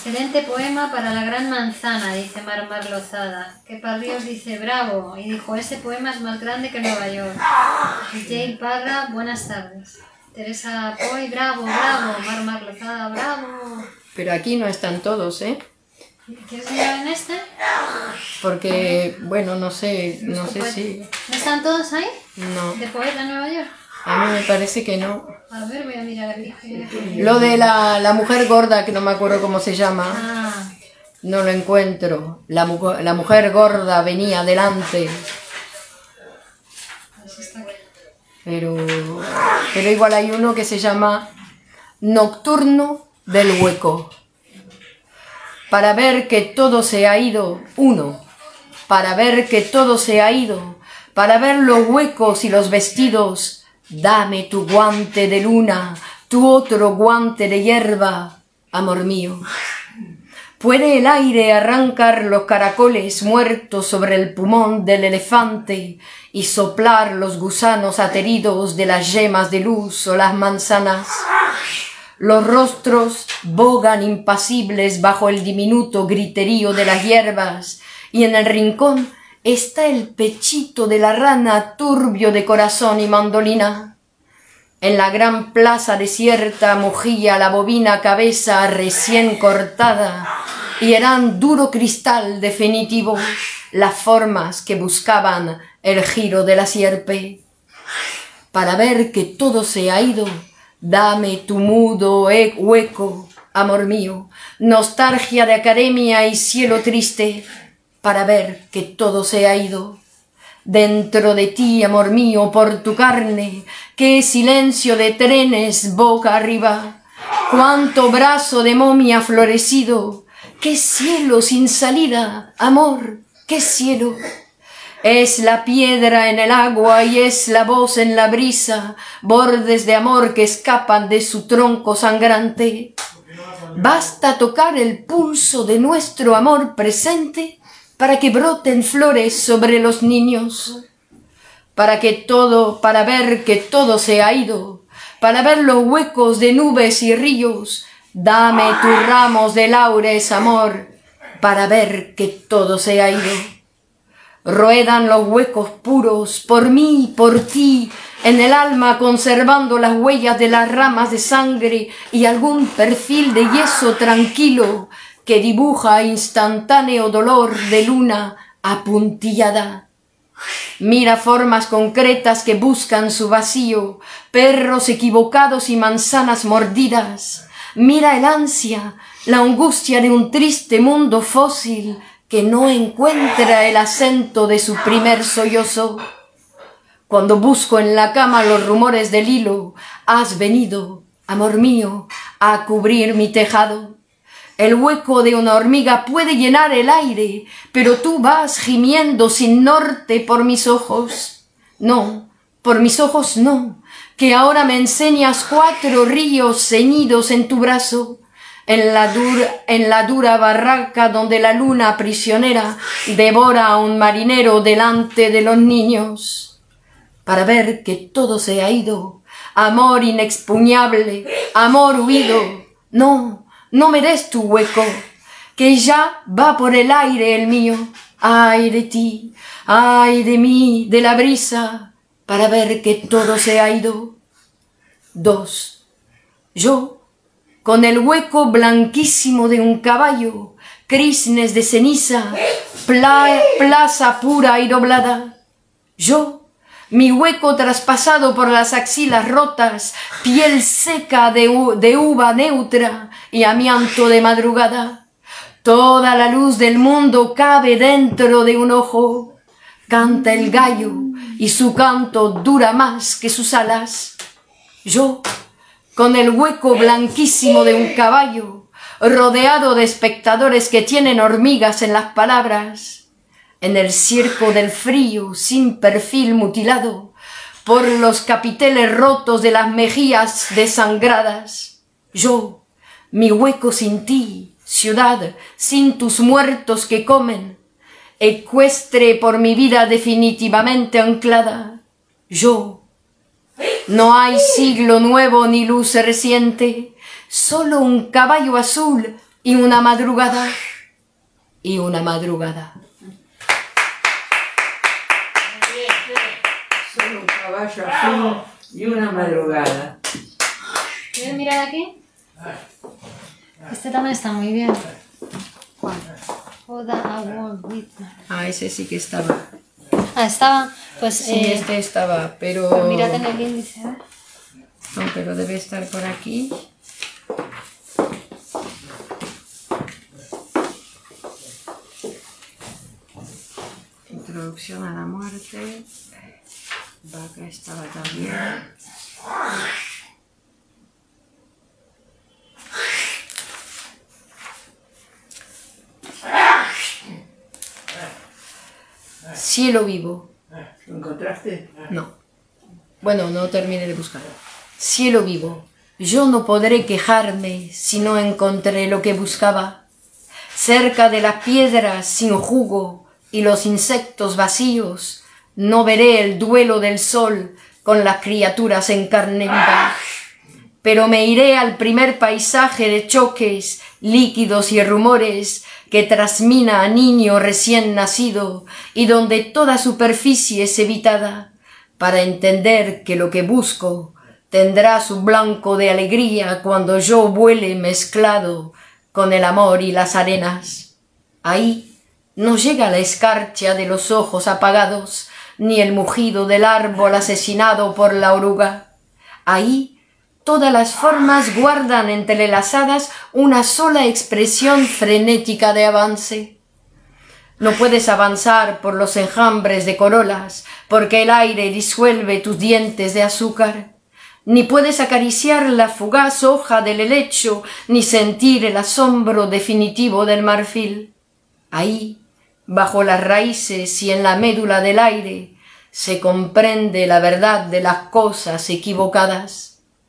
Excelente poema para la gran manzana, dice Mar Mar Lozada. Kepa Ríos dice bravo, y dijo, ese poema es más grande que Nueva York. Jail Parra, buenas tardes. Teresa Poy, bravo, bravo. Mar Mar Lozada, bravo. Pero aquí no están todos, ¿eh? ¿Quieres mirar en este? Porque, bueno, no sé, no sé si... ¿No están todos ahí? No, ¿De poeta Nueva York? a mí me parece que no. A ver, voy a mirar aquí. Lo de la, la mujer gorda, que no me acuerdo cómo se llama, Ah, no lo encuentro. La, mu- la mujer gorda venía adelante, pues está aquí. pero, pero igual hay uno que se llama Nocturno del Hueco. Para ver que todo se ha ido, uno. Para ver que todo se ha ido, para ver los huecos y los vestidos, dame tu guante de luna, tu otro guante de hierba, amor mío. ¿Puede el aire arrancar los caracoles muertos sobre el pulmón del elefante y soplar los gusanos ateridos de las yemas de luz o las manzanas? Los rostros bogan impasibles bajo el diminuto griterío de las hierbas y en el rincón está el pechito de la rana turbio de corazón y mandolina. En la gran plaza desierta mugía la bovina cabeza recién cortada y eran duro cristal definitivo las formas que buscaban el giro de la sierpe. Para ver que todo se ha ido, dame tu mudo e- hueco, amor mío, nostalgia de academia y cielo triste, para ver que todo se ha ido. Dentro de ti, amor mío, por tu carne, qué silencio de trenes boca arriba, cuánto brazo de momia florecido, qué cielo sin salida, amor, qué cielo. Es la piedra en el agua y es la voz en la brisa, bordes de amor que escapan de su tronco sangrante. Basta tocar el pulso de nuestro amor presente para que broten flores sobre los niños, para que todo, para ver que todo se ha ido, para ver los huecos de nubes y ríos, dame tus ramos de laures, amor, para ver que todo se ha ido. Ruedan los huecos puros, por mí, por ti, en el alma conservando las huellas de las ramas de sangre y algún perfil de yeso tranquilo que dibuja instantáneo dolor de luna apuntillada. Mira formas concretas que buscan su vacío, perros equivocados y manzanas mordidas. Mira el ansia, la angustia de un triste mundo fósil que no encuentra el acento de su primer sollozo. Cuando busco en la cama los rumores del hilo, has venido, amor mío, a cubrir mi tejado. El hueco de una hormiga puede llenar el aire, pero tú vas gimiendo sin norte por mis ojos. No, por mis ojos no, que ahora me enseñas cuatro ríos ceñidos en tu brazo, en la dura, en la dura barraca donde la luna prisionera devora a un marinero delante de los niños. Para ver que todo se ha ido, amor inexpugnable, amor huido, no, no me des tu hueco, que ya va por el aire el mío. Ay de ti, ay de mí, de la brisa, para ver que todo se ha ido. Dos. Yo, con el hueco blanquísimo de un caballo, crisnes de ceniza, pla plaza pura y doblada. Yo, mi hueco traspasado por las axilas rotas, piel seca de, de uva neutra y amianto de madrugada. Toda la luz del mundo cabe dentro de un ojo. Canta el gallo y su canto dura más que sus alas. Yo, con el hueco blanquísimo de un caballo, rodeado de espectadores que tienen hormigas en las palabras, en el circo del frío, sin perfil mutilado, por los capiteles rotos de las mejillas desangradas. Yo, mi hueco sin ti, ciudad, sin tus muertos que comen, ecuestre por mi vida definitivamente anclada. Yo, no hay siglo nuevo ni luz reciente, solo un caballo azul y una madrugada, y una madrugada. Solo un caballo azul y una madrugada. ¿Quieres mirar aquí? Este también está muy bien. ¿Cuál? Oda a Walt Whitman. Ah, ese sí que estaba. Ah, estaba, pues... Sí, eh, este estaba, pero... pues mírate en el índice, a ver. No, pero debe estar por aquí. Introducción a la muerte. Vaca estaba también. Cielo vivo. ¿Lo encontraste? No. Bueno, no terminé de buscar. Cielo vivo. Yo no podré quejarme si no encontré lo que buscaba. Cerca de las piedras sin jugo y los insectos vacíos, no veré el duelo del sol con las criaturas en carne viva. Pero me iré al primer paisaje de choques, líquidos y rumores que trasmina a niño recién nacido y donde toda superficie es evitada, para entender que lo que busco tendrá su blanco de alegría cuando yo vuele mezclado con el amor y las arenas. Ahí no llega la escarcha de los ojos apagados, ni el mugido del árbol asesinado por la oruga. Ahí todas las formas guardan entrelazadas una sola expresión frenética de avance. No puedes avanzar por los enjambres de corolas, porque el aire disuelve tus dientes de azúcar. Ni puedes acariciar la fugaz hoja del helecho, ni sentir el asombro definitivo del marfil. Ahí, bajo las raíces y en la médula del aire, se comprende la verdad de las cosas equivocadas.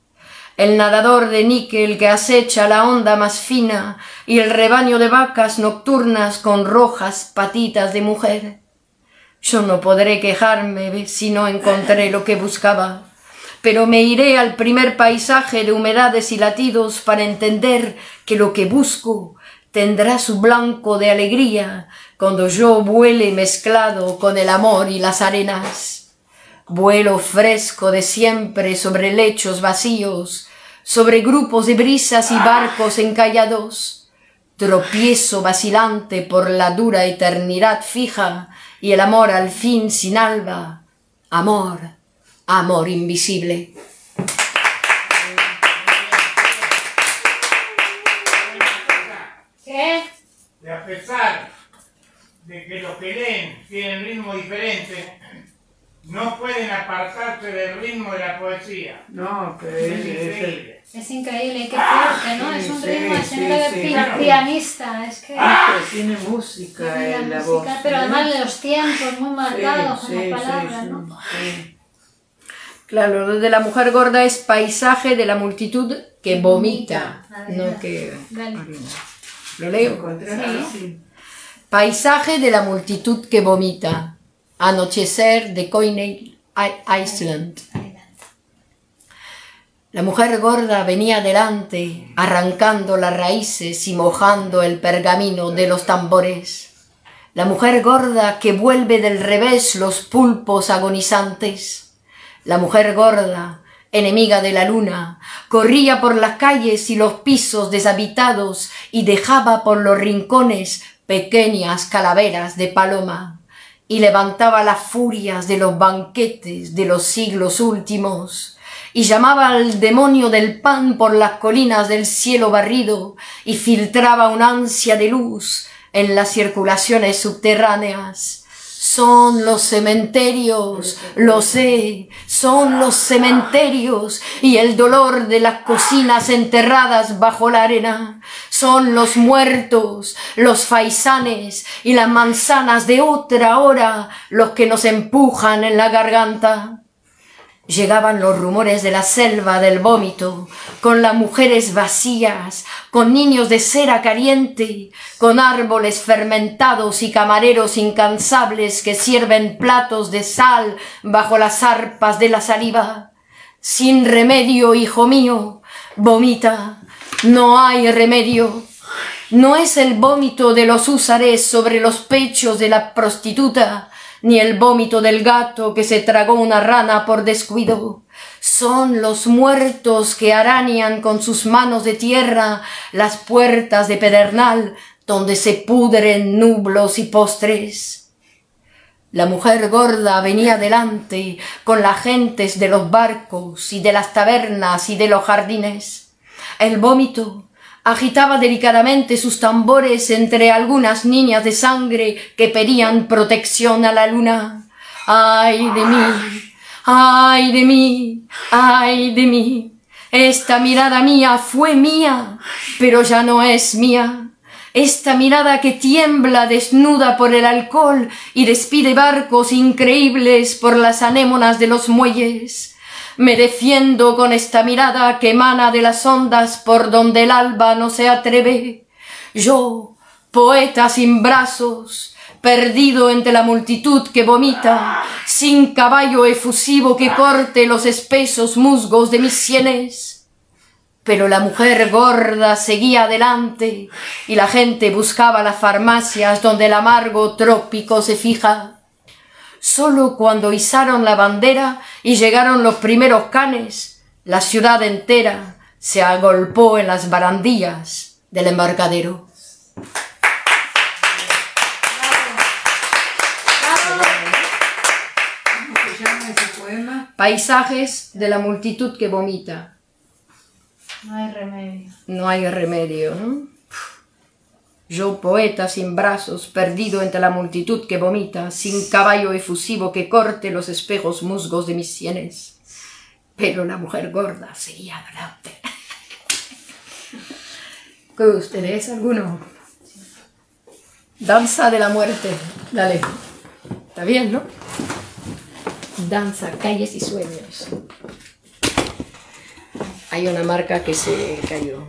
El nadador de níquel que acecha la onda más fina y el rebaño de vacas nocturnas con rojas patitas de mujer. Yo no podré quejarme si no encontré lo que buscaba, pero me iré al primer paisaje de humedades y latidos para entender que lo que busco tendrá su blanco de alegría cuando yo vuele mezclado con el amor y las arenas. Vuelo fresco de siempre sobre lechos vacíos, sobre grupos de brisas y barcos encallados. Tropiezo vacilante por la dura eternidad fija y el amor al fin sin alba. Amor, amor invisible. ¿Qué? Y a pesar de que los que leen tienen ritmo diferente, no pueden apartarse del ritmo de la poesía. No, pero Es es, es el... increíble. Es increíble, qué fuerte, ¿no? Sí, Es un sí, ritmo, es sí, un pi- sí, pi- sí. pianista, es que... Ah, pero tiene música tiene en la música, voz. pero ¿eh? además de los tiempos muy marcados Sí, con sí, las palabras, sí, ¿no? sí. Claro, lo de la mujer gorda es paisaje de la multitud que vomita, A ver, no que dale. orina. ¿Lo ¿Lo leo? encontraste? Sí. Sí. Paisaje de la multitud que vomita. Anochecer de Coney Island. La mujer gorda venía delante, arrancando las raíces y mojando el pergamino de los tambores. La mujer gorda que vuelve del revés los pulpos agonizantes. La mujer gorda, enemiga de la luna, corría por las calles y los pisos deshabitados y dejaba por los rincones pequeñas calaveras de paloma, y levantaba las furias de los banquetes de los siglos últimos, y llamaba al demonio del pan por las colinas del cielo barrido, y filtraba una ansia de luz en las circulaciones subterráneas. Son los cementerios, lo sé, son los cementerios y el dolor de las cocinas enterradas bajo la arena. Son los muertos, los faisanes y las manzanas de otra hora los que nos empujan en la garganta. Llegaban los rumores de la selva del vómito, con las mujeres vacías, con niños de cera caliente, con árboles fermentados y camareros incansables que sirven platos de sal bajo las arpas de la saliva. Sin remedio, hijo mío, vomita, no hay remedio. No es el vómito de los húsares sobre los pechos de la prostituta, ni el vómito del gato que se tragó una rana por descuido. Son los muertos que arañan con sus manos de tierra las puertas de pedernal donde se pudren nublos y postres. La mujer gorda venía delante con las gentes de los barcos y de las tabernas y de los jardines. El vómito agitaba delicadamente sus tambores entre algunas niñas de sangre que pedían protección a la luna. ¡Ay de mí! ¡Ay de mí! ¡Ay de mí! Esta mirada mía fue mía, pero ya no es mía. Esta mirada que tiembla desnuda por el alcohol y despide barcos increíbles por las anémonas de los muelles. Me defiendo con esta mirada que emana de las ondas por donde el alba no se atreve. Yo, poeta sin brazos, perdido entre la multitud que vomita, sin caballo efusivo que corte los espesos musgos de mis sienes. Pero la mujer gorda seguía adelante y la gente buscaba las farmacias donde el amargo trópico se fija. Solo cuando izaron la bandera y llegaron los primeros canes, la ciudad entera se agolpó en las barandillas del embarcadero. ¿Cómo se llama ese poema? Paisajes de la multitud que vomita. No hay remedio. No hay remedio, ¿no? Yo, poeta sin brazos, perdido entre la multitud que vomita, sin caballo efusivo que corte los espejos musgos de mis sienes. Pero la mujer gorda seguía adelante. ¿Qué ustedes? ¿Alguno? Danza de la muerte. Dale. Está bien, ¿no? Danza, calles y sueños. Hay una marca que se cayó.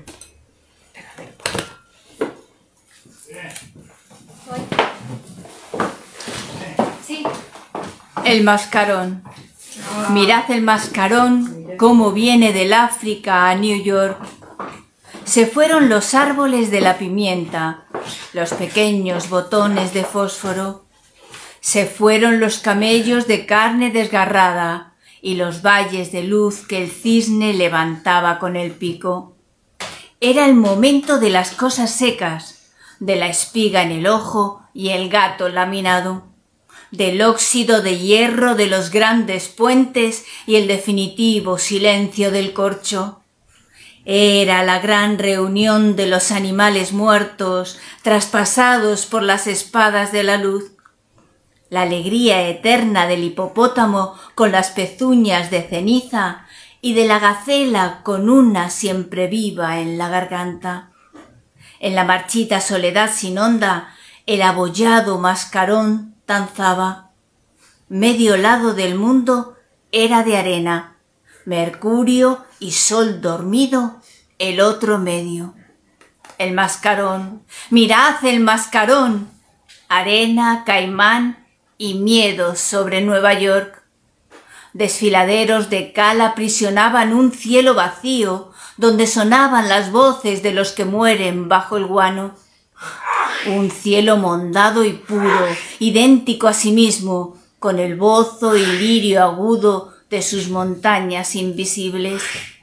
Sí. El mascarón. Mirad el mascarón, cómo viene del África a New York. Se fueron los árboles de la pimienta, los pequeños botones de fósforo. Se fueron los camellos de carne desgarrada y los valles de luz que el cisne levantaba con el pico. Era el momento de las cosas secas, de la espiga en el ojo y el gato laminado, del óxido de hierro de los grandes puentes y el definitivo silencio del corcho. Era la gran reunión de los animales muertos, traspasados por las espadas de la luz. La alegría eterna del hipopótamo con las pezuñas de ceniza y de la gacela con una siempre viva en la garganta. En la marchita soledad sin onda, el abollado mascarón danzaba. Medio lado del mundo era de arena, Mercurio y Sol dormido, el otro medio. El mascarón, mirad el mascarón, arena, caimán y miedo sobre Nueva York. Desfiladeros de cal aprisionaban un cielo vacío donde sonaban las voces de los que mueren bajo el guano. Un cielo mondado y puro, idéntico a sí mismo, con el bozo y lirio agudo de sus montañas invisibles.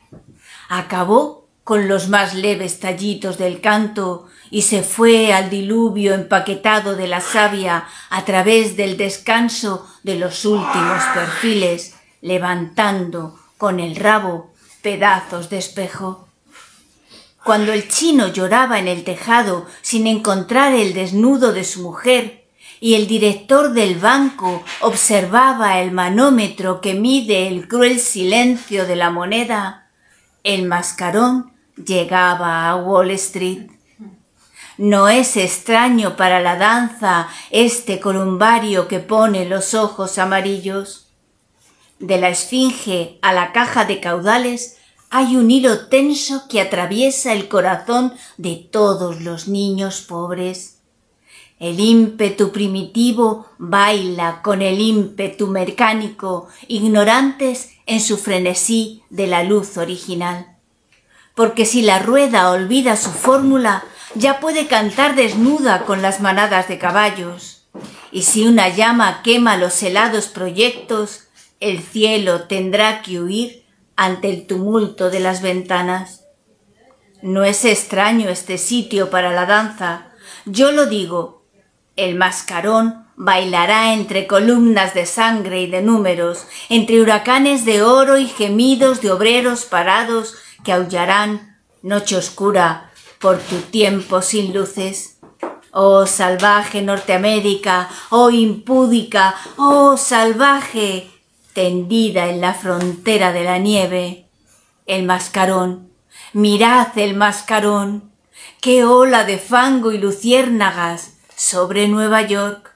Acabó con los más leves tallitos del canto y se fue al diluvio empaquetado de la savia a través del descanso de los últimos perfiles, levantando con el rabo pedazos de espejo. Cuando el chino lloraba en el tejado sin encontrar el desnudo de su mujer y el director del banco observaba el manómetro que mide el cruel silencio de la moneda, el mascarón llegaba a Wall Street. No es extraño para la danza este columbario que pone los ojos amarillos. De la esfinge a la caja de caudales hay un hilo tenso que atraviesa el corazón de todos los niños pobres. El ímpetu primitivo baila con el ímpetu mecánico, ignorantes en su frenesí de la luz original. Porque si la rueda olvida su fórmula, ya puede cantar desnuda con las manadas de caballos. Y si una llama quema los helados proyectos, el cielo tendrá que huir ante el tumulto de las ventanas. No es extraño este sitio para la danza, yo lo digo. El mascarón bailará entre columnas de sangre y de números, entre huracanes de oro y gemidos de obreros parados que aullarán, noche oscura, por tu tiempo sin luces. Oh salvaje Norteamérica, oh impúdica, oh salvaje, tendida en la frontera de la nieve. El mascarón, mirad el mascarón, qué ola de fango y luciérnagas sobre Nueva York.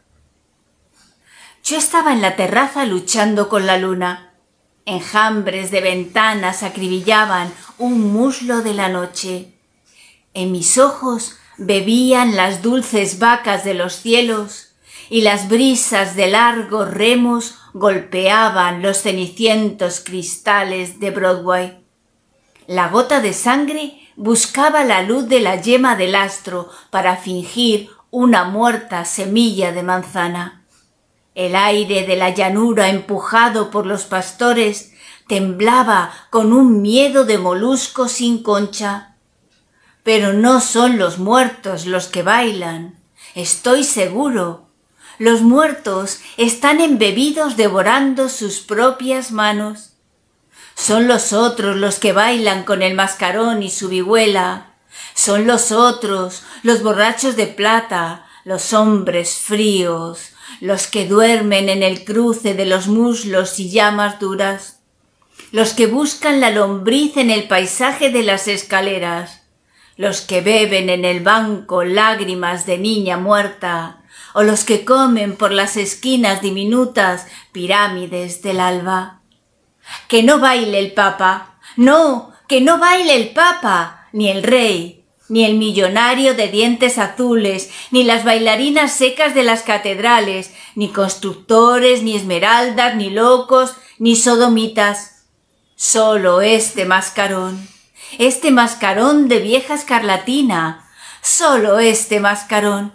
Yo estaba en la terraza luchando con la luna. Enjambres de ventanas acribillaban un muslo de la noche. En mis ojos bebían las dulces vacas de los cielos y las brisas de largos remos golpeaban los cenicientos cristales de Broadway. La gota de sangre buscaba la luz de la yema del astro para fingir una muerta semilla de manzana. El aire de la llanura empujado por los pastores temblaba con un miedo de molusco sin concha. Pero no son los muertos los que bailan, estoy seguro. Los muertos están embebidos devorando sus propias manos. Son los otros los que bailan con el mascarón y su vihuela. Son los otros, los borrachos de plata, los hombres fríos, los que duermen en el cruce de los muslos y llamas duras, los que buscan la lombriz en el paisaje de las escaleras, los que beben en el banco lágrimas de niña muerta, o los que comen por las esquinas diminutas pirámides del alba. Que no baile el Papa, no, que no baile el Papa, ni el rey, ni el millonario de dientes azules, ni las bailarinas secas de las catedrales, ni constructores, ni esmeraldas, ni locos, ni sodomitas. Solo este mascarón, este mascarón de vieja escarlatina, solo este mascarón.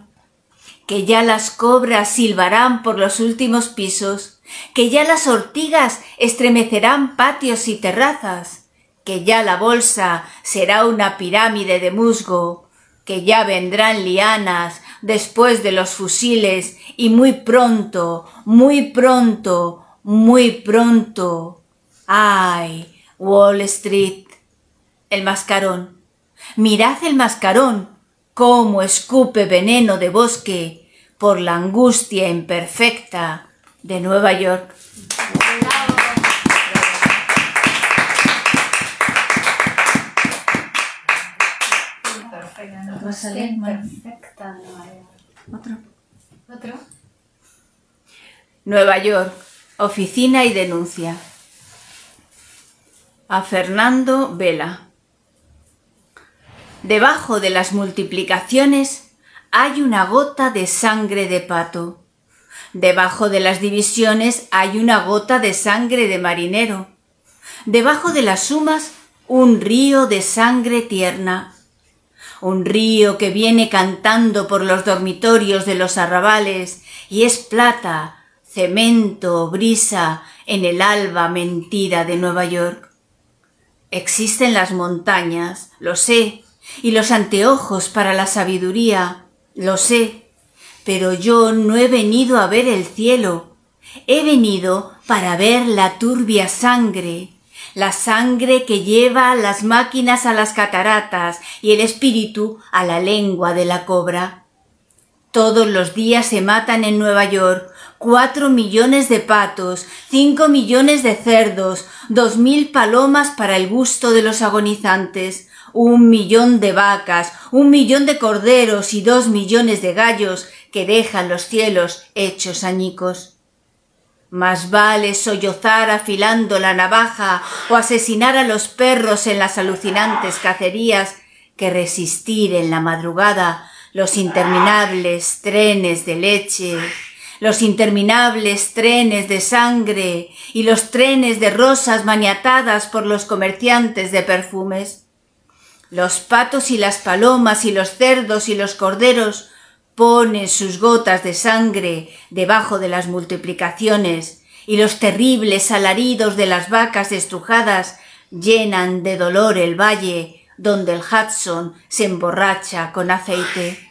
Que ya las cobras silbarán por los últimos pisos, que ya las ortigas estremecerán patios y terrazas, que ya la bolsa será una pirámide de musgo, que ya vendrán lianas después de los fusiles y muy pronto, muy pronto, muy pronto. ¡Ay, Wall Street! El mascarón. Mirad el mascarón, cómo escupe veneno de bosque por la angustia imperfecta de Nueva York. Perfecta. Otro. Otro. Nueva York, oficina y denuncia. A Fernando Vela. Debajo de las multiplicaciones hay una gota de sangre de pato. Debajo de las divisiones hay una gota de sangre de marinero. Debajo de las sumas, un río de sangre tierna. Un río que viene cantando por los dormitorios de los arrabales y es plata, cemento, brisa en el alba mentira de Nueva York. Existen las montañas, lo sé, y los anteojos para la sabiduría, lo sé, pero yo no he venido a ver el cielo, he venido para ver la turbia sangre, la sangre que lleva las máquinas a las cataratas y el espíritu a la lengua de la cobra. Todos los días se matan en Nueva York cuatro millones de patos, cinco millones de cerdos, dos mil palomas para el gusto de los agonizantes, un millón de vacas, un millón de corderos y dos millones de gallos que dejan los cielos hechos añicos. Más vale sollozar afilando la navaja o asesinar a los perros en las alucinantes cacerías que resistir en la madrugada los interminables trenes de leche, los interminables trenes de sangre y los trenes de rosas maniatadas por los comerciantes de perfumes. Los patos y las palomas y los cerdos y los corderos ponen sus gotas de sangre debajo de las multiplicaciones, y los terribles alaridos de las vacas estrujadas llenan de dolor el valle donde el Hudson se emborracha con aceite.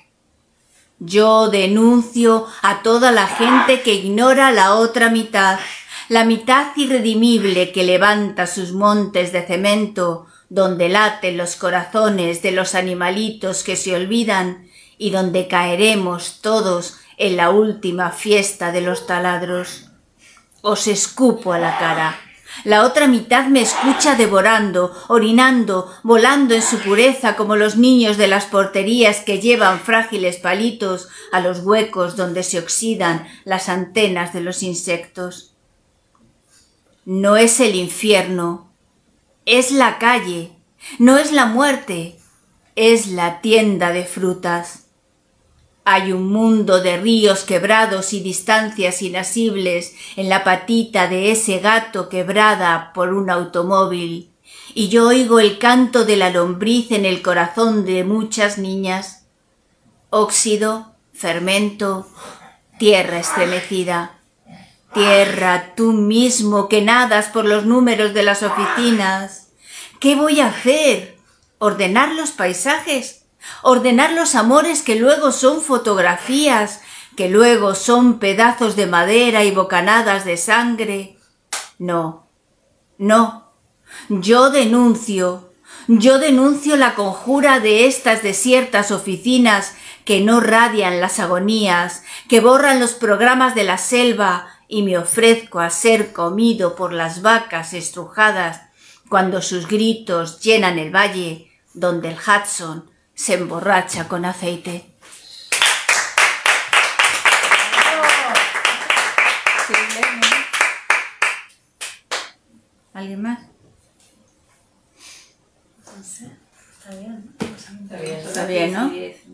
Yo denuncio a toda la gente que ignora la otra mitad, la mitad irredimible que levanta sus montes de cemento, donde laten los corazones de los animalitos que se olvidan y donde caeremos todos en la última fiesta de los taladros. Os escupo a la cara. La otra mitad me escucha devorando, orinando, volando en su pureza como los niños de las porterías que llevan frágiles palitos a los huecos donde se oxidan las antenas de los insectos. No es el infierno, es la calle, no es la muerte, es la tienda de frutas. Hay un mundo de ríos quebrados y distancias inasibles en la patita de ese gato quebrada por un automóvil, y yo oigo el canto de la lombriz en el corazón de muchas niñas. Óxido, fermento, tierra estremecida. Tierra, tú mismo que nadas por los números de las oficinas. ¿Qué voy a hacer? ¿Ordenar los paisajes? ¿Ordenar los amores que luego son fotografías, que luego son pedazos de madera y bocanadas de sangre? No, no. Yo denuncio, yo denuncio la conjura de estas desiertas oficinas que no radian las agonías, que borran los programas de la selva, y me ofrezco a ser comido por las vacas estrujadas cuando sus gritos llenan el valle donde el Hudson se emborracha con aceite. ¿Alguien más? Está bien. Está bien, ¿no?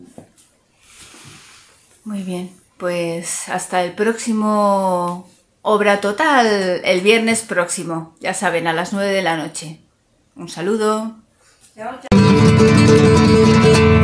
Muy bien. Pues hasta el próximo Obra Total, el viernes próximo. Ya saben, a las nueve de la noche. Un saludo. Chao, chao.